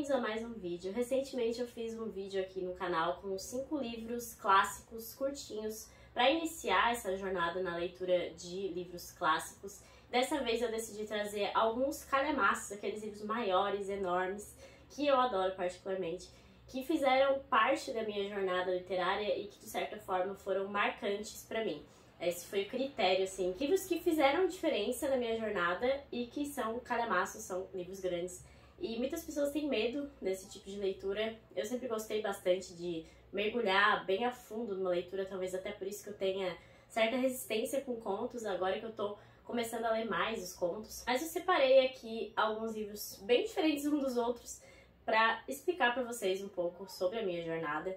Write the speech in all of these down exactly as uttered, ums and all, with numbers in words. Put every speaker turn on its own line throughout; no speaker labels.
bem-vindos a mais um vídeo. Recentemente eu fiz um vídeo aqui no canal com cinco livros clássicos curtinhos para iniciar essa jornada na leitura de livros clássicos. Dessa vez eu decidi trazer alguns calhamaços, aqueles livros maiores, enormes, que eu adoro particularmente, que fizeram parte da minha jornada literária e que de certa forma foram marcantes para mim. Esse foi o critério, assim, livros que fizeram diferença na minha jornada e que são calhamaços, são livros grandes. E muitas pessoas têm medo desse tipo de leitura. Eu sempre gostei bastante de mergulhar bem a fundo numa leitura, talvez até por isso que eu tenha certa resistência com contos, agora que eu tô começando a ler mais os contos. Mas eu separei aqui alguns livros bem diferentes uns dos outros para explicar para vocês um pouco sobre a minha jornada.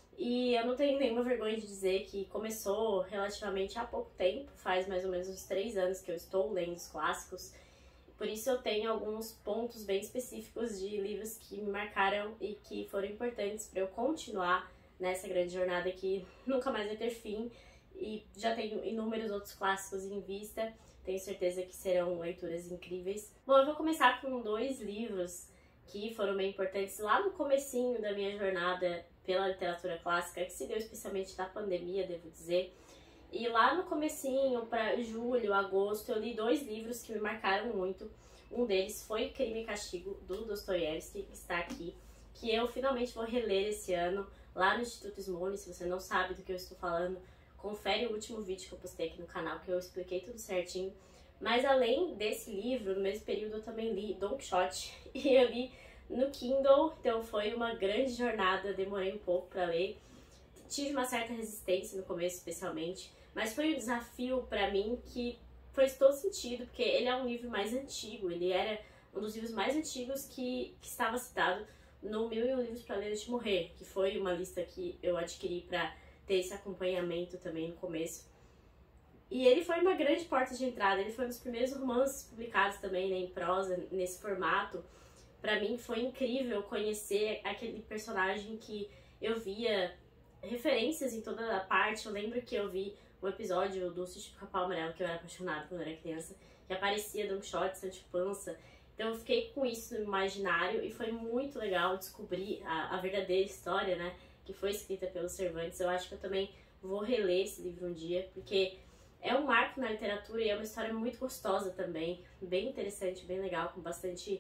E eu não tenho nenhuma vergonha de dizer que começou relativamente há pouco tempo, faz mais ou menos uns três anos que eu estou lendo os clássicos. Por isso eu tenho alguns pontos bem específicos de livros que me marcaram e que foram importantes para eu continuar nessa grande jornada que nunca mais vai ter fim. E já tenho inúmeros outros clássicos em vista, tenho certeza que serão leituras incríveis. Bom, eu vou começar com dois livros que foram bem importantes lá no comecinho da minha jornada pela literatura clássica, que se deu especialmente na pandemia, devo dizer. E lá no comecinho, para julho, agosto, eu li dois livros que me marcaram muito. Um deles foi Crime e Castigo, do Dostoiévski, que está aqui, que eu finalmente vou reler esse ano, lá no Instituto Smolny. Se você não sabe do que eu estou falando, confere o último vídeo que eu postei aqui no canal, que eu expliquei tudo certinho. Mas além desse livro, no mesmo período eu também li Don Quixote, e eu li no Kindle, então foi uma grande jornada, demorei um pouco para ler. Tive uma certa resistência no começo, especialmente, mas foi um desafio para mim que fez todo sentido, porque ele é um livro mais antigo, ele era um dos livros mais antigos que, que estava citado no Mil e Um Livros para Ler Antes de Morrer, que foi uma lista que eu adquiri para ter esse acompanhamento também no começo. E ele foi uma grande porta de entrada, ele foi um dos primeiros romances publicados também, né, em prosa, nesse formato. Pra mim foi incrível conhecer aquele personagem que eu via referências em toda a parte. Eu lembro que eu vi um episódio do Sítio do Capão Amarelo, que eu era apaixonada quando eu era criança, que aparecia Don Quixote, Sancho Panza. Então eu fiquei com isso no imaginário e foi muito legal descobrir a, a verdadeira história, né, que foi escrita pelo Cervantes. Eu acho que eu também vou reler esse livro um dia, porque é um marco na literatura e é uma história muito gostosa também, bem interessante, bem legal, com bastante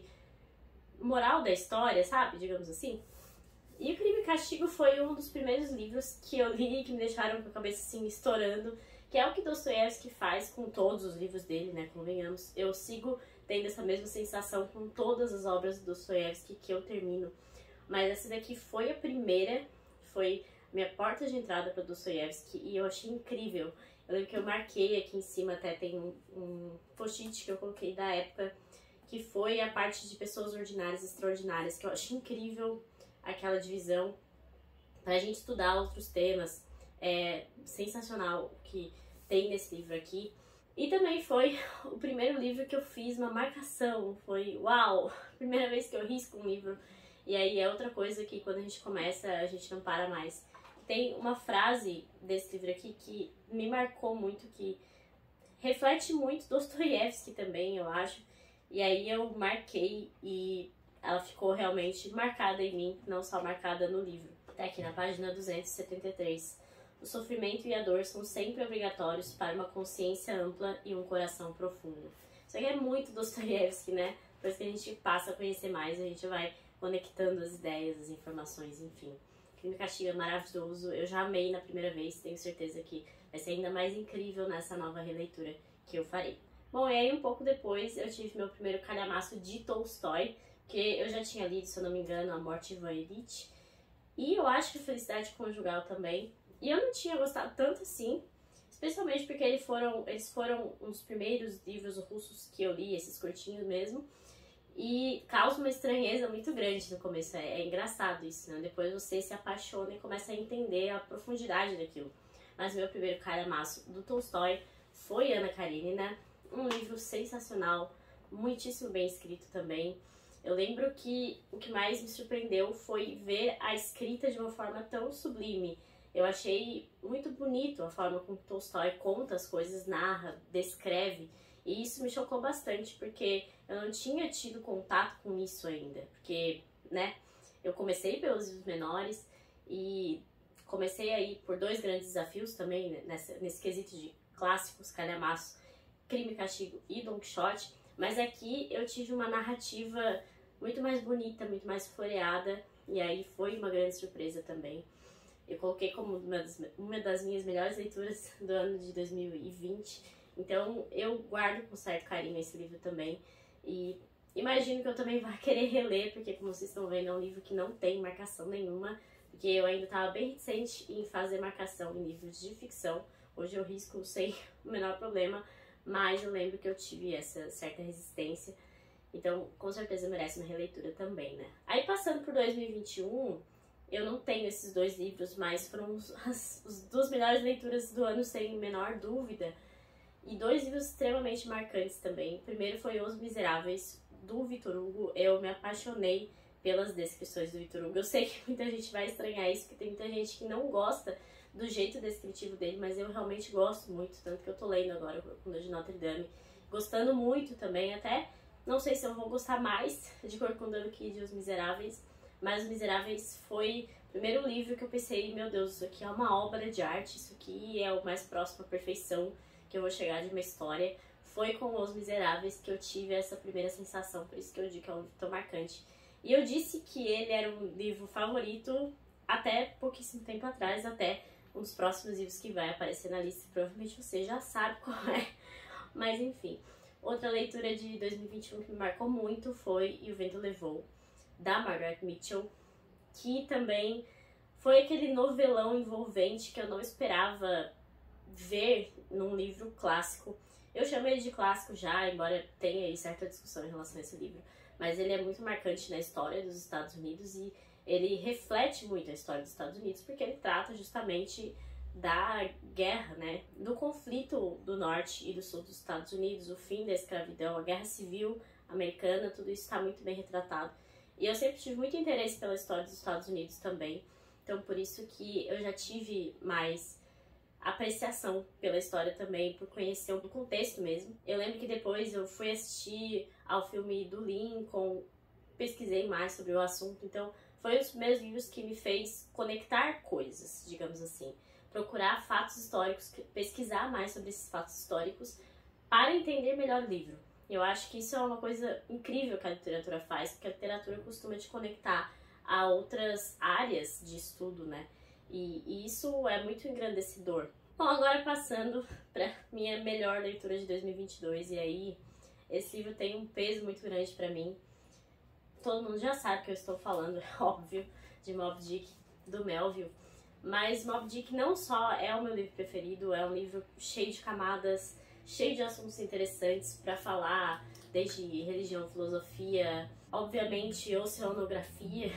moral da história, sabe? Digamos assim. E o Crime e Castigo foi um dos primeiros livros que eu li e que me deixaram com a cabeça assim estourando, que é o que Dostoiévski faz com todos os livros dele, né? Convenhamos. Eu sigo tendo essa mesma sensação com todas as obras do Dostoiévski que eu termino. Mas essa daqui foi a primeira, foi minha porta de entrada para Dostoiévski e eu achei incrível. Eu lembro que eu marquei aqui em cima, até tem um, um post-it que eu coloquei da época, que foi a parte de pessoas ordinárias e extraordinárias, que eu achei incrível aquela divisão pra gente estudar outros temas. É sensacional o que tem nesse livro aqui. E também foi o primeiro livro que eu fiz uma marcação, foi uau, primeira vez que eu risco um livro. E aí é outra coisa que quando a gente começa a gente não para mais. Tem uma frase desse livro aqui que me marcou muito, que reflete muito Dostoiévski também, eu acho. E aí eu marquei e ela ficou realmente marcada em mim, não só marcada no livro. Tá aqui na página duzentos e setenta e três. O sofrimento e a dor são sempre obrigatórios para uma consciência ampla e um coração profundo. Isso aqui é muito Dostoiévski, né? Depois que a gente passa a conhecer mais, a gente vai conectando as ideias, as informações, enfim. Crime e Castigo é maravilhoso, eu já amei na primeira vez, tenho certeza que vai ser ainda mais incrível nessa nova releitura que eu farei. Bom, e aí um pouco depois eu tive meu primeiro calhamaço de Tolstói, que eu já tinha lido, se eu não me engano, A Morte de Ivan Ilitch, e eu acho que Felicidade Conjugal também, e eu não tinha gostado tanto assim, especialmente porque eles foram, eles foram um dos primeiros livros russos que eu li, esses curtinhos mesmo, e causa uma estranheza muito grande no começo, é, é engraçado isso, né? Depois você se apaixona e começa a entender a profundidade daquilo. Mas meu primeiro calhamaço do Tolstói foi Ana Karenina, um livro sensacional, muitíssimo bem escrito também. Eu lembro que o que mais me surpreendeu foi ver a escrita de uma forma tão sublime. Eu achei muito bonito a forma como Tolstói conta as coisas, narra, descreve. E isso me chocou bastante, porque eu não tinha tido contato com isso ainda. Porque né? Eu comecei pelos livros menores e comecei aí por dois grandes desafios também, né? Nessa, nesse quesito de clássicos, calhamaço, Crime e Castigo e Don Quixote, mas aqui eu tive uma narrativa muito mais bonita, muito mais floreada, e aí foi uma grande surpresa também. Eu coloquei como uma das, uma das minhas melhores leituras do ano de dois mil e vinte, então eu guardo com certo carinho esse livro também, e imagino que eu também vá querer reler, porque como vocês estão vendo é um livro que não tem marcação nenhuma, porque eu ainda estava bem reticente em fazer marcação em livros de ficção. Hoje eu risco sem o menor problema, mas eu lembro que eu tive essa certa resistência, então com certeza merece uma releitura também, né? Aí passando por dois mil e vinte e um, eu não tenho esses dois livros, mas foram os, as, as duas melhores leituras do ano sem menor dúvida, e dois livros extremamente marcantes também. O primeiro foi Os Miseráveis, do Victor Hugo. Eu me apaixonei pelas descrições do Victor Hugo. Eu sei que muita gente vai estranhar isso, porque tem muita gente que não gosta do jeito descritivo dele, mas eu realmente gosto muito, tanto que eu tô lendo agora o Corcunda de Notre Dame, gostando muito também, até não sei se eu vou gostar mais de Corcunda do que de Os Miseráveis, mas Os Miseráveis foi o primeiro livro que eu pensei, meu Deus, isso aqui é uma obra de arte, isso aqui é o mais próximo à perfeição que eu vou chegar de uma história. Foi com Os Miseráveis que eu tive essa primeira sensação, por isso que eu digo que é um livro tão marcante. E eu disse que ele era um livro favorito até pouquíssimo tempo atrás, até um dos próximos livros que vai aparecer na lista, provavelmente você já sabe qual é, mas enfim. Outra leitura de dois mil e vinte e um que me marcou muito foi E o Vento Levou, da Margaret Mitchell, que também foi aquele novelão envolvente que eu não esperava ver num livro clássico. Eu chamo ele de clássico já, embora tenha aí certa discussão em relação a esse livro, mas ele é muito marcante na história dos Estados Unidos e ele reflete muito a história dos Estados Unidos, porque ele trata justamente da guerra, né, do conflito do norte e do sul dos Estados Unidos, o fim da escravidão, a guerra civil americana, tudo isso está muito bem retratado. E eu sempre tive muito interesse pela história dos Estados Unidos também, então por isso que eu já tive mais apreciação pela história também, por conhecer o contexto mesmo. Eu lembro que depois eu fui assistir ao filme do Lincoln, pesquisei mais sobre o assunto, então foi um dos primeiros livros que me fez conectar coisas, digamos assim, procurar fatos históricos, pesquisar mais sobre esses fatos históricos para entender melhor o livro. Eu acho que isso é uma coisa incrível que a literatura faz, porque a literatura costuma te conectar a outras áreas de estudo, né? E, e isso é muito engrandecedor. Bom, agora passando para minha melhor leitura de dois mil e vinte e dois, e aí esse livro tem um peso muito grande para mim. Todo mundo já sabe que eu estou falando, é óbvio, de Moby Dick, do Melville. Mas Moby Dick não só é o meu livro preferido, é um livro cheio de camadas, cheio de assuntos interessantes para falar, desde religião, filosofia, obviamente oceanografia,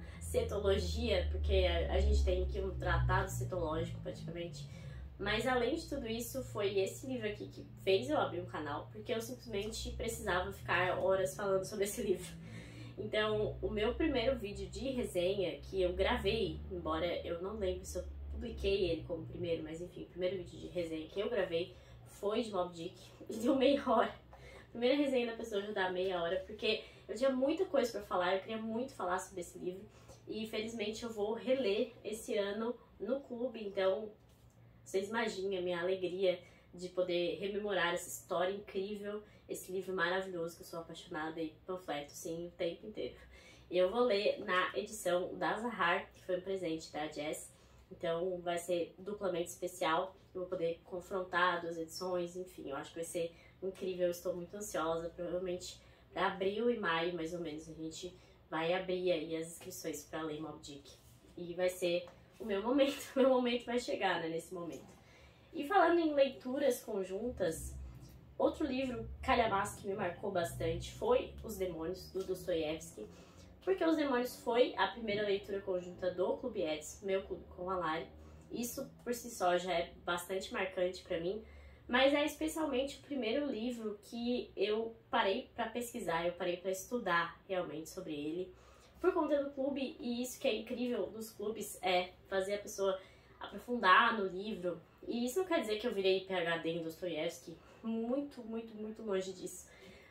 cetologia, porque a gente tem aqui um tratado cetológico praticamente. Mas além de tudo isso, foi esse livro aqui que fez eu abrir um canal, porque eu simplesmente precisava ficar horas falando sobre esse livro. Então, o meu primeiro vídeo de resenha que eu gravei, embora eu não lembre se eu publiquei ele como primeiro, mas enfim, o primeiro vídeo de resenha que eu gravei foi de Moby Dick, e deu meia hora. Primeira resenha da pessoa já dá meia hora, porque eu tinha muita coisa pra falar, eu queria muito falar sobre esse livro, e infelizmente eu vou reler esse ano no clube, então vocês imaginem a minha alegria de poder rememorar essa história incrível, esse livro maravilhoso que eu sou apaixonada e panfleto, sim, o tempo inteiro. E eu vou ler na edição da Zahar, que foi um presente da Jess, então vai ser duplamente especial, eu vou poder confrontar duas edições, enfim, eu acho que vai ser incrível, eu estou muito ansiosa, provavelmente para abril e maio, mais ou menos, a gente vai abrir aí as inscrições para ler Moby Dick. E vai ser o meu momento, o meu momento vai chegar, né, nesse momento. E falando em leituras conjuntas, outro livro calhamaço que me marcou bastante foi Os Demônios, do Dostoiévski, porque Os Demônios foi a primeira leitura conjunta do Clube Eds, meu clube com a Lari. Isso por si só já é bastante marcante para mim, mas é especialmente o primeiro livro que eu parei para pesquisar, eu parei para estudar realmente sobre ele, por conta do clube, e isso que é incrível dos clubes é fazer a pessoa aprofundar no livro. E isso não quer dizer que eu virei P H D em Dostoiévski, muito, muito, muito longe disso.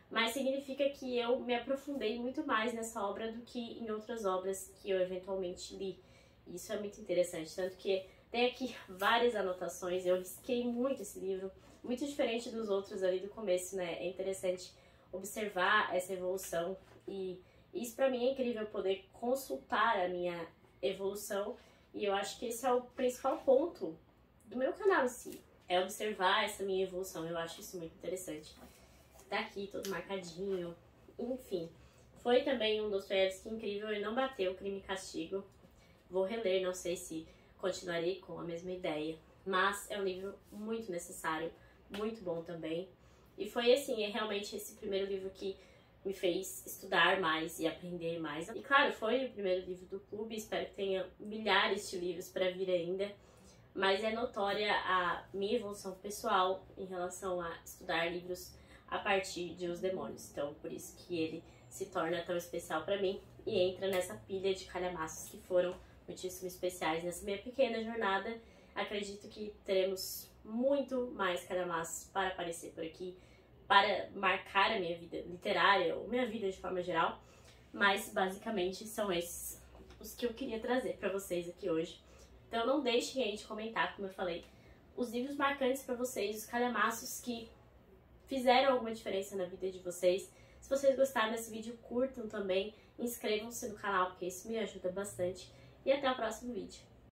mas significa que eu me aprofundei muito mais nessa obra do que em outras obras que eu eventualmente li. E isso é muito interessante, tanto que tem aqui várias anotações, eu risquei muito esse livro, muito diferente dos outros ali do começo, né? É interessante observar essa evolução e isso pra mim é incrível, poder consultar a minha evolução, e eu acho que esse é o principal ponto do meu canal em si, é observar essa minha evolução. Eu acho isso muito interessante. Tá aqui todo marcadinho, enfim. Foi também um Dostoiévski incrível, ele não bateu Crime e Castigo. Vou reler, não sei se continuarei com a mesma ideia, mas é um livro muito necessário, muito bom também. E foi assim, é realmente esse primeiro livro que me fez estudar mais e aprender mais. E claro, foi o primeiro livro do clube, espero que tenha milhares de livros para vir ainda, mas é notória a minha evolução pessoal em relação a estudar livros a partir de Os Demônios. Então, por isso que ele se torna tão especial para mim e entra nessa pilha de calhamaços que foram muitíssimo especiais nessa minha pequena jornada. Acredito que teremos muito mais calhamaços para aparecer por aqui, para marcar a minha vida literária, ou minha vida de forma geral, mas basicamente são esses os que eu queria trazer para vocês aqui hoje. Então não deixem aí de comentar, como eu falei, os livros marcantes para vocês, os calhamaços que fizeram alguma diferença na vida de vocês. Se vocês gostaram desse vídeo, curtam também, inscrevam-se no canal, porque isso me ajuda bastante. E até o próximo vídeo.